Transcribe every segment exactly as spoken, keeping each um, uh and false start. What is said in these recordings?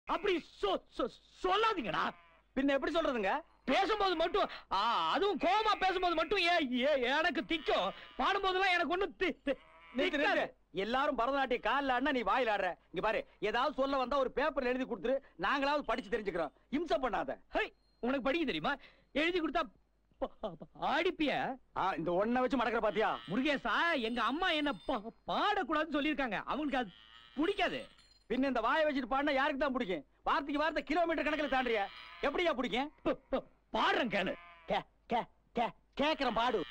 அப்படி சொல்லாதீங்கடா. பின்ன எப்படி சொல்றதுங்க? பேசும்போது மட்டும், அதுவும் கோமா பேசும்போது மட்டும் எனக்கு திக்கும். பாடும்போதெல்லாம் எனக்கு ஒண்ணு. எல்லாரும் பரதநாட்டிய காலில் ஆடினா நீ வாயில் ஆடுற. இங்க பாரு, ஏதாவது சொல்ல வந்தா ஒரு பேப்பர்ல எழுதி கொடுத்துரு, நாங்களாவது படிச்சு தெரிஞ்சுக்கிறோம். இம்சை பண்ணாத. உனக்கு படிக்க தெரியுமா? எழுதி கொடுத்தா ஆடிப்பிய. இந்த ஒன்ன வச்சு மடக்கிற பாத்தியா? முருகேசா, எங்க அம்மா என்ன பாடக்கூடாதுன்னு சொல்லியிருக்காங்க. அவங்களுக்கு அது பிடிக்காது. பின்ன இந்த வாயை வச்சுட்டு பாடினா யாருக்கு தான் பிடிக்கும்? வார்த்தைக்கு வார்த்தை கிலோமீட்டர் கணக்கில் தாண்டியா எப்படியா பிடிக்கும்? பாடுறேன் கேளு. கேக்குறேன், பாடு.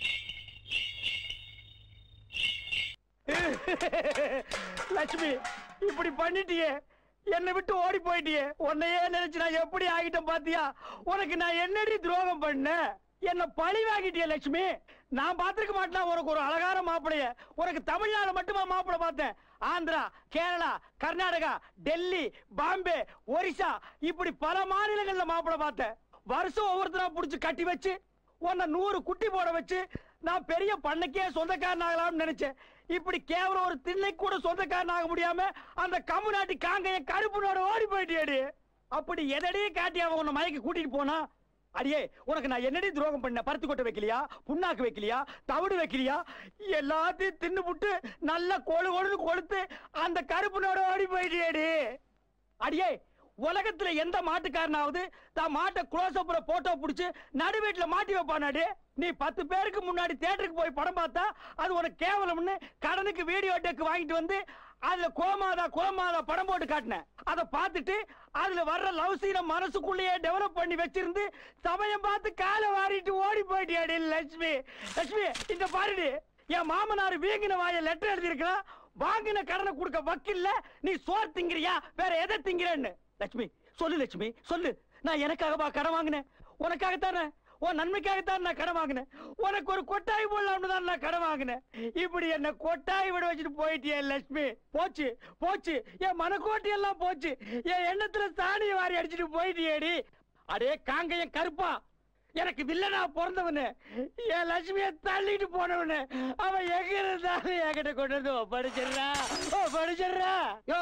லட்சுமி, இப்படி பண்ணிட்டியே, என்னை விட்டு ஓடி போயிட்டியே. உன்னையே நினைச்சு நான் எப்படி ஆகிட்டேன் பாத்தியா? உனக்கு நான் என்னடி துரோகம் பண்ண? என்ன பழி வாங்கிட்டிய லட்சுமி. நான் பாத்துருக்க மாட்டேன் உனக்கு ஒரு அழகான மாப்பிளைய. உனக்கு தமிழ்நாடு மட்டுமா மாப்பிளை பார்த்தேன்? ஆந்திரா, கேரளா, கர்நாடகா, டெல்லி, பாம்பே, ஒரிசா, இப்படி பல மாநிலங்கள்ல மாப்பிளை பார்த்தேன். வருஷம் ஒவ்வொருத்தரா புடிச்சு கட்டி வச்சு உன்னை நூறு குட்டி போட வச்சு நான் பெரிய பண்ணைக்கே சொந்தக்காரன் ஆகலாம்னு நினைச்சேன். இப்படி கேவலம் ஒரு திண்ணை கூட சொந்தக்காரன் ஆக முடியாம அந்த கம்முநாட்டி காங்கைய கருப்புனோட ஓடி போயிட்டியடி. அப்படி எதடி காட்டி அவன் உன்னை மயக்கி கூட்டிட்டு போனா? அடியே, உனக்கு நான் என்னடி துரோகம் பண்ண? பருத்தி கொட்டை வைக்கலையா? புண்ணாக்கு வைக்கலையா? தவிடு வைக்கலையா? எல்லாத்தையும் தின்னு புட்டு நல்ல கொழு கொழுன்னு கொளுத்து அந்த கருப்புனோட ஓடி போயிட்டியடி. அடியே, உலகத்துல எந்த மாட்டுக்காரனாவது தான் மாட்டை க்ளோஸ் அப்ல போட்டோ புடிச்சு நடு வீட்டுல மாட்டி வைப்பானாடி? நீ பத்து பேருக்கு முன்னாடி தியேட்டருக்கு போய் படம் பார்த்தா அது உனக்கு கேவலம்னு கடனுக்கு வீடியோ டெக் வாங்கிட்டு வந்து அதுல கோமாதா கோமாதா படம் போட்டு காட்டின. அதை பார்த்துட்டு அதுல வர்ற லவ் சீனை மனசுக்குள்ளேயே டெவலப் பண்ணி வச்சிருந்து சமயம் பார்த்து காலை வாரிட்டு ஓடி போயிட்டியாடி லட்சுமி. லட்சுமி, இந்த பாருடி, என் மாமனார் வீங்கின வாய லெட்டர் எழுதிருக்கலாம். வாங்கின கடனை கொடுக்க வக்கில்ல, நீ சோறு திங்கிறியா வேற எதை திங்கிறன்னு? லட்சுமி சொல்லு, லட்சுமி சொல்லு. நான் எனக்காகவா கடன் வாங்கினேன்? உனக்காகத்தானே, உன் நன்மைக்காகத்தான் நான் கடன் வாங்கினேன். உனக்கு ஒரு கொட்டாய் போடலாம்னு தான் நான் கடன் வாங்கினேன். இப்படி என்ன கொட்டாய் விட வச்சுட்டு போயிட்டியே லட்சுமி. போச்சு போச்சு, என் மனக்கோட்டை எல்லாம் போச்சு. என் எண்ணத்துல சாணியை வாரி அடிச்சுட்டு போயிட்டியேடி. அடே காங்கையன் கருப்பா, எனக்கு வில்லனா பிறந்தவனு, என் லட்சுமியை தள்ளிட்டு போனவனு, அவன் எங்க இருந்தாலும் என்கிட்ட கொண்டு வந்து படிச்சிடுறா படிச்சிடுறா. யோ,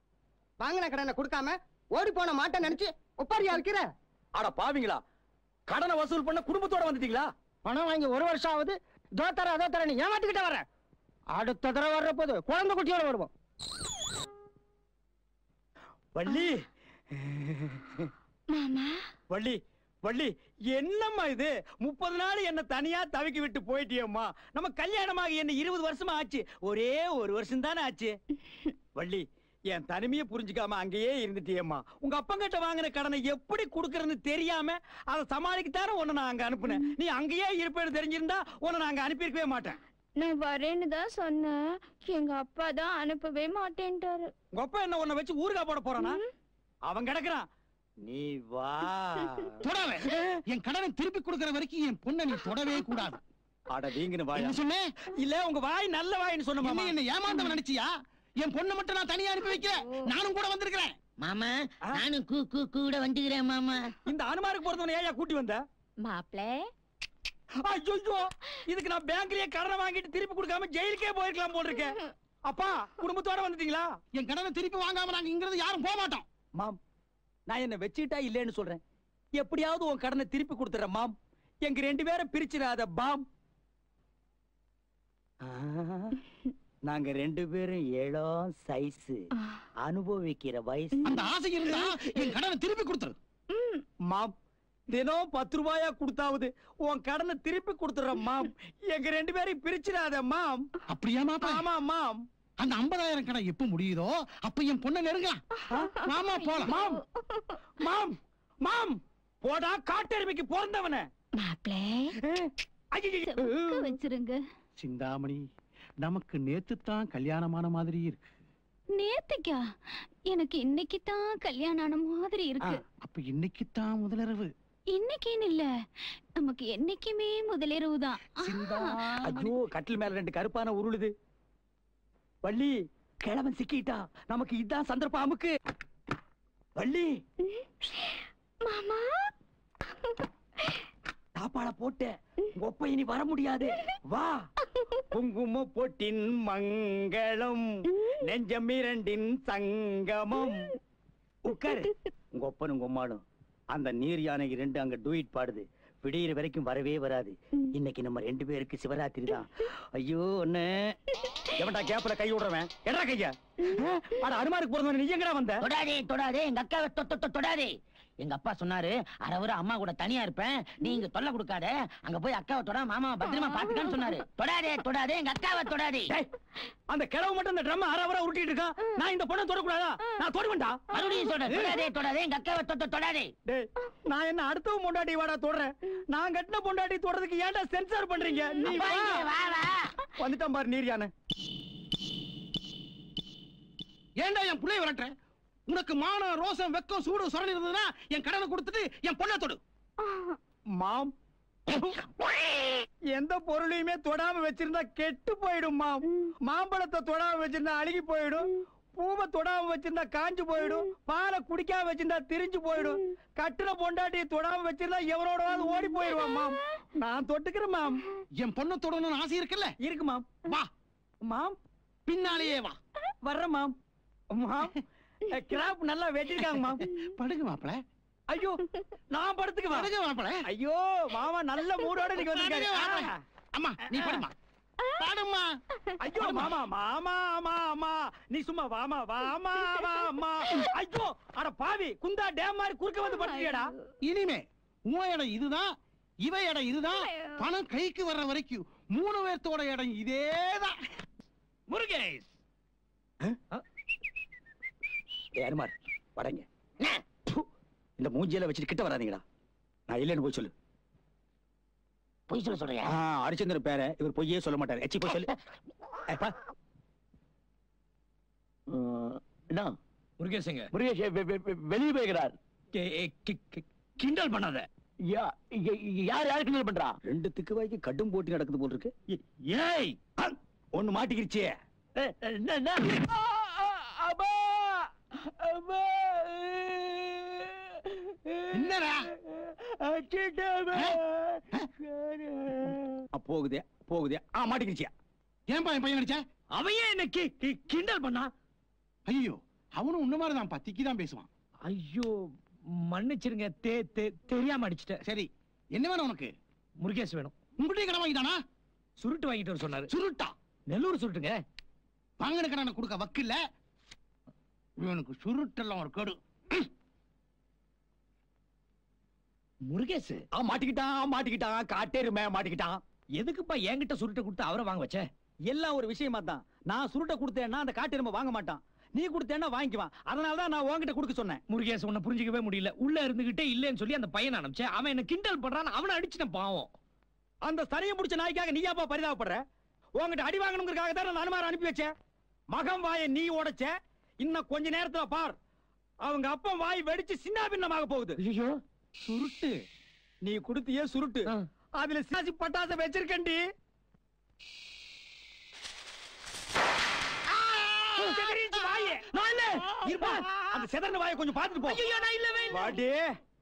வாங்கின கடனை கொடுக்காம ஓடி போன மாட்டேன் நினைச்சு ஒப்பாரியா இருக்கிற? அட பாவிங்களா, கடனை வசூல் பண்ண குடும்பத்தோட வந்துட்டீங்களா? பணம் வாங்கி ஒரு வருஷம் ஆகுது. தோ தர அதோ தர நீ ஏமாத்திக்கிட்ட வர. அடுத்த தடவை வர்ற போது குழந்தை குட்டியோட வருவோம். வள்ளி, மாமா, வள்ளி வள்ளி, என்னம்மா இது? முப்பது நாள் என்ன தனியா தவிக்கி விட்டு போயிட்டியம்மா. நம்ம கல்யாணமாக என்ன இருபது வருஷமா ஆச்சு. ஒரே ஒரு வருஷம் தானே ஆச்சு. வள்ளி, என் தனிமையை புரிஞ்சுக்காம அங்கேயே இருந்துட்டியம்மா. உங்க அப்பங்கிட்ட வாங்கின கடனை எப்படி கொடுக்கறன்னு தெரியாம அதை சமாளிக்கத்தான உன்னை நான் அங்க அனுப்புனேன். நீ அங்கேயே இருப்பேன்னு தெரிஞ்சிருந்தா உன்னை நான் அங்க அனுப்பியிருக்கவே மாட்டேன். நான் வரேன்னு தான் சொன்னேன். எங்க அப்பா தான் அனுப்பவே மாட்டேன்ட்டாரு. உங்க அப்பா என்ன உன்னை வச்சு ஊருகா போட போறானா? அவன் கிடக்குறான், நீ வா. தொடவே, என் கடனை திருப்பி கொடுக்கிற வரைக்கும் என் பொண்ணை நீ தொடவே கூடாது. அட வீங்கின வாய் சொன்னே இல்ல, உங்க வாய் நல்ல வாயின்னு சொன்ன. என்ன ஏமாந்தவன் நினைச்சியா? என் பொண்ணை மட்டும் நான் தனியா அனுப்பி வைக்கிறேன். நானும் கூட வந்திருக்கிறேன். மாமா, நானும் கூ கூ கூட வந்துக்கிறேன் மாமா. இந்த அனுமாருக்கு போறதவன ஏயா கூட்டி வந்த? மாப்ள, ஐயோ, இதுக்கு நான் பேங்க்லயே கடனை வாங்கிட்டு திருப்பி கொடுக்காம ஜெயிலுக்கே போயிருக்கலாம் போல இருக்கேன். அப்பா, குடும்பத்தோட வந்துட்டீங்களா? என் கடனை திருப்பி வாங்காம நாங்க இங்கிருந்து யாரும் போக மாட்டோம். மாம், நான் என்ன வச்சுட்டா இல்லன்னு சொல்றேன். எப்படியாவது உன் கடனை திருப்பி கொடுத்துறேன் மாம். எங்க ரெண்டு பேரும் பிரிச்சிடாத பாம். நாங்க ரெண்டு பேரும் ஏழாம் சைஸ், அனுபவிக்கிற வயசு. அந்த ஆசை இருந்தா என் கடனை திருப்பி கொடுத்துரு மாம். தினம் பத்து ரூபாயா கொடுத்தாவது உன் கடனை திருப்பி கொடுத்துற மாம். எங்க ரெண்டு பேரையும் பிரிச்சிடாத மாம். அப்படியா மாப்பா? ஆமா மாம். அந்த ஐம்பதாயிரம் கடை எப்ப முடியுதோ அப்ப என் பொண்ணை நெருங்கலாம். மாமா போலாம். மாம் மாம் மாம் போடா காட்டெருமைக்கு பிறந்தவன. மாப்ள, வச்சிருங்க. சிந்தாமணி, நமக்கு நேத்து தான் கல்யாணமான மாதிரி இருக்கு. நேத்துக்கா? எனக்கு இன்னைக்கு தான் கல்யாணம் ஆன மாதிரி இருக்கு. அப்ப இன்னைக்கு தான் முதலிரவு. இன்னைக்குன்னு இல்ல, நமக்கு என்னைக்குமே முதலிரவு தான். ஐயோ, கட்டில் மேல ரெண்டு கருப்பான உருளுது. வள்ளி, கிழவன் சிக்கிட்டா. நமக்கு இதான் சந்தர்ப்பம். அமுக்கு வள்ளி. மாமா, தாப்பாள போட்ட ஒப்ப இனி வர முடியாது. வா. குங்கும பொட்டின் மங்களம், நெஞ்சம் இரண்டின் சங்கமம். உட்காரு. உங்க ஒப்பனும் உங்க அம்மாடும் அந்த நீர் யானை ரெண்டு அங்க டூயிட் பாடுது. விடியிற வரைக்கும் வரவே வராது. இன்னைக்கு நம்ம ரெண்டு பேருக்கு சிவராத்திரி தான். ஐயோ ஒண்ணு எவன்டா கேப்ல கை விடுறவன்? எடா கையா அட அனுமாருக்கு போறவன் நீ எங்கடா வந்த? தொடாதே தொடாதே எங்க அக்காவை தொட்டு தொடாதே. எங்க அப்பா சொன்னாரு அரை அம்மா கூட தனியா இருப்பேன், நீ இங்க தொல்லை கொடுக்காத, அங்க போய் அக்காவை தொட மாமா பத்திரமா பாத்துக்கான்னு சொன்னாரு. தொடாதே தொடாதே எங்க அக்காவை தொடாதே. அந்த கிழவு மட்டும் இந்த ட்ரம் அரை வர உருட்டிட்டு இருக்கான். நான் இந்த பொண்ணை தொடக்கூடாதா? நான் தொடுவேன்டா. மறுபடியும் சொல்றேன் தொடாதே தொடாதே எங்க அக்காவை தொட்டு தொடாதே. டேய் நான் என்ன அடுத்தவன் பொண்டாட்டி வாடா தொடறேன். நான் கட்டின பொண்டாட்டி தொடறதுக்கு ஏன்டா சென்சார் பண்றீங்க? நீ அப்பா, வா. இங்க வா வா. வந்துட்டான் பாரு நீர் யானை. ஏன்டா என் புள்ளைய விரட்டுற? உனக்கு மானம் ரோசம் வெக்கம் சூடு சொரணி இருந்ததுன்னா என் கடனை கொடுத்துட்டு என் பொண்ணை தொடு. மாம் எந்த பொருளையுமே தொடாம வச்சிருந்தா கெட்டு போயிடும் மாம். மாம்பழத்தை தொடாம வச்சிருந்தா அழுகி போயிடும். பூவை தொடாம வச்சிருந்தா காஞ்சு போயிடும். பாலை குடிக்காம வச்சிருந்தா திரிஞ்சு போயிடும். கட்டுன பொண்டாட்டியை தொடாம வச்சிருந்தா எவனோடவாது ஓடி போயிடுவான் மாம். நான் தொட்டுக்கிறேன் மாம். என் பொண்ணை தொடணும்னு ஆசை இருக்குல்ல? இருக்கு மாம். வா மாம் பின்னாலேயே வா. வர்றேன் மாம். மாம் கிராப் நல்லா வெட்டிருக்காங்க மாம். படுங்க மாப்பிள. ஐயோ நான் படுத்துக்கு படுங்க மாப்பிள. ஐயோ மாமா நல்ல மூடோட நீங்க வந்திருக்காரு. அம்மா நீ படுமா பாடுமா. ஐயோ மாமா மாமா மாமா நீ சும்மா வாமா வாமா வாமா. ஐயோ அட பாவி குந்தா டேம் மாதிரி குறுக்க வந்து படுத்தியடா. இனிமே உன் இடம் இதுதான், இவ இடம் இதுதான். பணம் கைக்கு வர்ற வரைக்கும் மூணு பேர்த்தோட இடம் இதேதான். முருகேஷ் ஏர்மார் வடங்க. இந்த மூஞ்சியில வச்சுட்டு கிட்ட வராதீங்கடா. நான் இல்லைன்னு போய் சொல்லு. பொய் சொல்ல சொல்றியா? ஹரிச்சந்திர பேர இவர் பொய்யே சொல்ல மாட்டாரு. எச்சி போய் சொல்லு. என்ன முருகேஷங்க முருகேஷ் வெளியே போய்கிறார். கிண்டல் பண்ணாத. யார் யாரு கிண்டல் பண்றா? ரெண்டு திக்கு வாய்க்கு கடும் போட்டி நடக்குது போல் இருக்கு. ஏய் ஒண்ணு மாட்டிக்கிருச்சு. என்னடா போகுதே போகுதே. ஆ மாட்டிக்கிருச்சியா? ஏன்பா என் பையன் அடிச்ச? அவையே என்ன கிண்டல் பண்ணா? ஐயோ அவனும் உன்ன மாதிரி தான் திக்கி தான் பேசுவான். ஐயோ மன்னிச்சிருங்க, தே தே- தெரியாம அடிச்சிட்டேன். சரி என்ன வேணும் உனக்கு? முருகேஷ் வேணும். உங்ககிட்ட கடன் வாங்கிட்டானா? சுருட்டு வாங்கிட்டு வர சொன்னாரு. சுருட்டா? நெல்லூர் சுருட்டுங்க. வாங்கின கடனை கொடுக்க வக்கில்ல. இவனுக்கு சுருட்டெல்லாம் ஒரு கடு. முருகேஷ் ஆ மாட்டிக்கிட்டான் மாட்டிக்கிட்டான். காட்டேருமே மாட்டிக்கிட்டான். எதுக்குப்பா என்கிட்ட சுருட்டை கொடுத்து அவரை வாங்க வச்ச? எல்லாம் ஒரு விஷயமா தான். நான் சுருட்ட கொடுத்தேன்னா அந்த காட்டெருமை வாங்க மாட்டான். நீ கொடுத்தேன்னா வாங்கிக்குவான். அதனாலதான் நான் உன்கிட்ட கொடுக்க சொன்னேன். முருகேஷ் உன்னை புரிஞ்சுக்கவே முடியல. உள்ள இருந்துகிட்டே இல்லன்னு சொல்லி அந்த பையனை அனுப்பிச்சேன். அவன் என்ன கிண்டல் பண்றான். அவனை அடிச்சுட்டேன் பாவம். அந்த சரிய முடிச்ச நாய்க்காக நீயாப்பா பரிதாபப்படுற? உன்கிட்ட அடி வாங்கணுங்கிறதுக்காக தான் நான் அனுமார அனுப்பி வச்சேன். மகன் வாயை நீ உடைச்ச. இன்னும் கொஞ்ச நேரத்துல பார், அவங்க அப்பன் வாய் வெடிச்சு சின்ன பின்னமாக போகுது. ஐயோ சுருட்டு நீ கொடுத்தியே சுருட்டு. அதுல சிராசி பட்டாச வச்சிருக்கண்டி. அந்த செதறன வாயை கொஞ்சம் பார்த்துட்டு போ. ஐயோ நான் இல்லவே இல்ல. வாடி.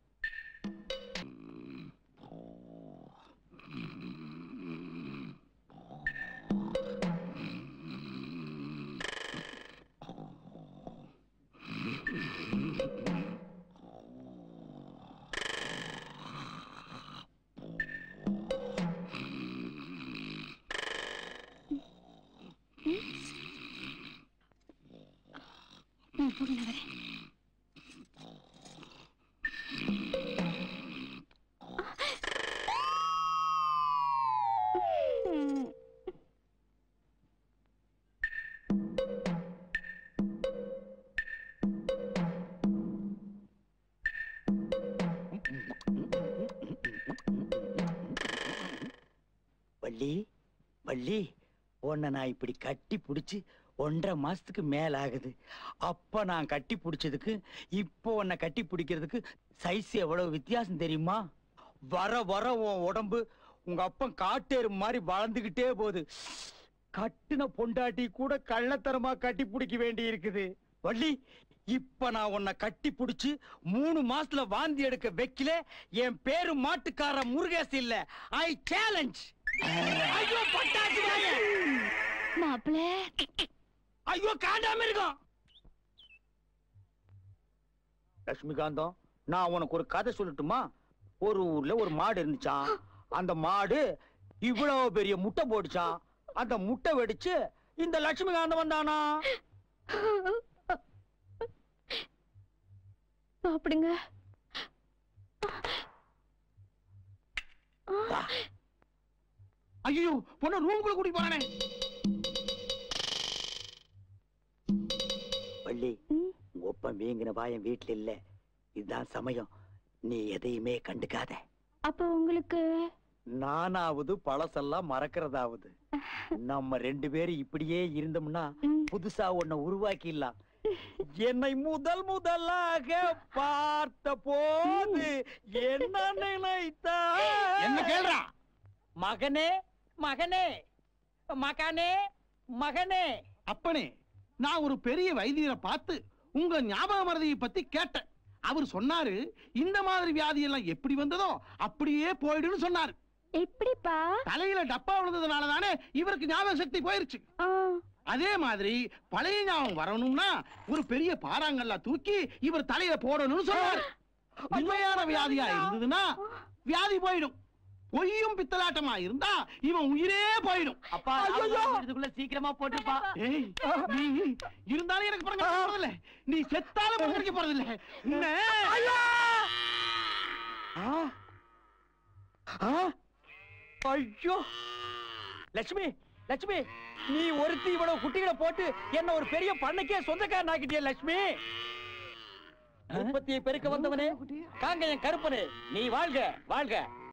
வள்ளி வள்ளி உன்னை நான் இப்படி கட்டி புடிச்சு ஒன்றரை மாசத்துக்கு மேல ஆகுது. அப்ப நான் கட்டி புடிச்சதுக்கு இப்போ உன்னை கட்டி பிடிக்கிறதுக்கு சைஸ் எவ்வளவு வித்தியாசம் தெரியுமா? வர வர உன் உடம்பு உங்க அப்பன் காட்டேறு மாதிரி வளர்ந்துகிட்டே போகுது. கட்டுன பொண்டாட்டி கூட கள்ளத்தரமா கட்டி பிடிக்க வேண்டி இருக்குது. வள்ளி இப்ப நான் உன்னை கட்டி புடிச்சு மூணு மாசத்துல வாந்தி எடுக்க வைக்கல, என் பேரு மாட்டுக்கார முருகேஷ் இல்ல. I challenge. ஐயோ பட்டாசு வாங்க. மாப்பிள்ளை ஐயோ காண்டாம இருக்கும். லட்சுமிகாந்தம், நான் உனக்கு ஒரு கதை சொல்லட்டுமா? ஒரு ஊர்ல ஒரு மாடு இருந்துச்சான். அந்த மாடு இவ்வளவு பெரிய முட்டை போட்டுச்சான். அந்த முட்டை வெடிச்சு இந்த லட்சுமிகாந்தம் வந்தானா. சாப்பிடுங்க. ஐயோ, பொண்ணு ரூமுக்குள்ள கூட்டி போறானே. வள்ளி, ஒப்ப வீங்கின வாயம் வீட்டுல இல்ல. இதுதான் சமயம். நீ எதையுமே கண்டுக்காத. அப்ப உங்களுக்கு நானாவது பழசெல்லாம் மறக்கிறதாவது. நம்ம ரெண்டு பேரும் இப்படியே இருந்தோம்னா புதுசா ஒன்ன உருவாக்கிடலாம். என்னை முதல் முதலாக பார்த்த போது என்ன நினைத்தா? என்ன கேள்றா? மகனே மகனே மகனே மகனே. அப்பனே, நான் ஒரு பெரிய வைத்தியரை பார்த்து உங்க ஞாபக மறதியை பத்தி கேட்டேன். அவர் சொன்னாரு, இந்த மாதிரி வியாதி எல்லாம் எப்படி வந்ததோ அப்படியே போயிடுன்னு சொன்னாரு. எப்படிப்பா? தலையில டப்பா விழுந்ததுனால தானே இவருக்கு ஞாபக சக்தி போயிருச்சு. அதே மாதிரி பழைய ஞாபகம் வரணும்னா ஒரு பெரிய பாறாங்கல்ல தூக்கி இவர் தலையில போடணும்னு சொன்னாரு. உண்மையான வியாதியா இருந்ததுன்னா வியாதி போயிடும். பொய்யும் பித்தலாட்டமா இருந்தா இவன் உயிரே போயிடும். அப்பா, இதுக்குள்ள சீக்கிரமா போட்டுப்பா. ஏய், நீ இருந்தாலும் எனக்கு பணம் கிடைக்க போறதில்ல. நீ செத்தாலும் பணம் கிடைக்க போறதில்ல. உன்னை ஐயோ லட்சுமி, லட்சுமி, நீ ஒருத்தி இவ்வளவு குட்டிகளை போட்டு என்ன ஒரு பெரிய பண்ணைக்கே சொந்தக்காரன் ஆக்கிட்டிய லட்சுமி. உற்பத்தியை பெருக்க வந்தவனே, காங்கேயன் கருப்பனே, நீ வாழ்க வாழ்க.